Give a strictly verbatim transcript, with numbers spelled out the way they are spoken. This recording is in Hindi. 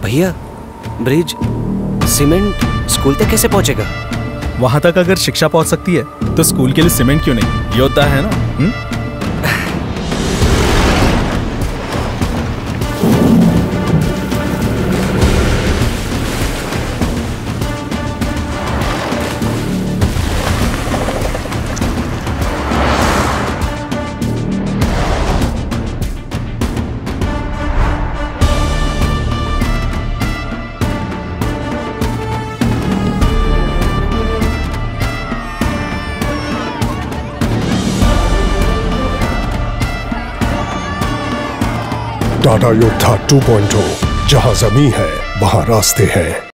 भैया, ब्रिज, सीमेंट स्कूल तक कैसे पहुंचेगा? वहां तक अगर शिक्षा पहुंच सकती है तो स्कूल के लिए सीमेंट क्यों नहीं? योद्धा है ना। हुँ? टाटा योद्धा टू पॉइंट ओ, जहां जमीन है वहां रास्ते हैं।